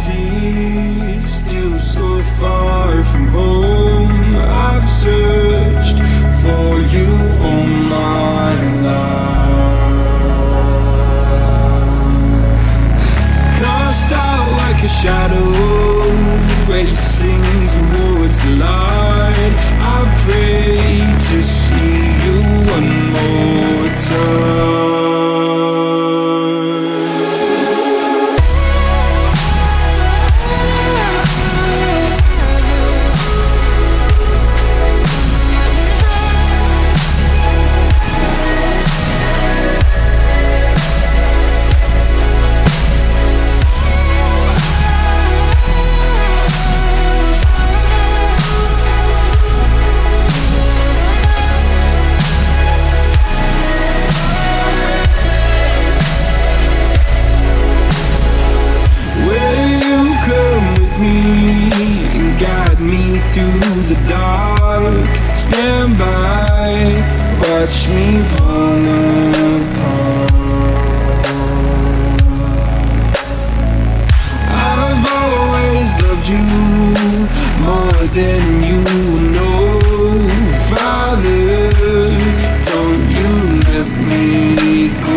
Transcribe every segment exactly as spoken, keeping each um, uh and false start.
empty, still so far from home. I've searched for you all my life. Cast out like a shadow, racing towards the light. I pray to see you one more time. And guide me through the dark. Stand by, watch me fall apart. I've always loved you more than you know. Father, don't you let me go.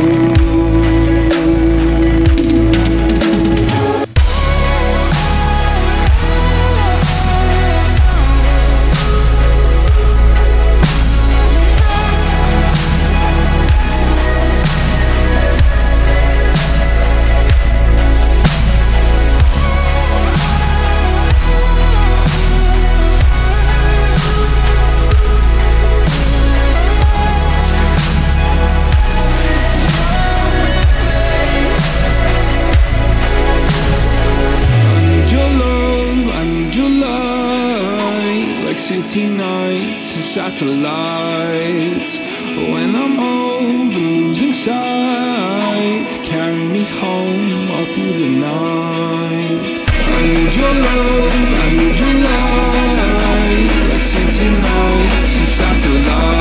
City nights and satellites. When I'm old and losing sight, carry me home all through the night. I need your love, I need your light. Like city nights and satellites.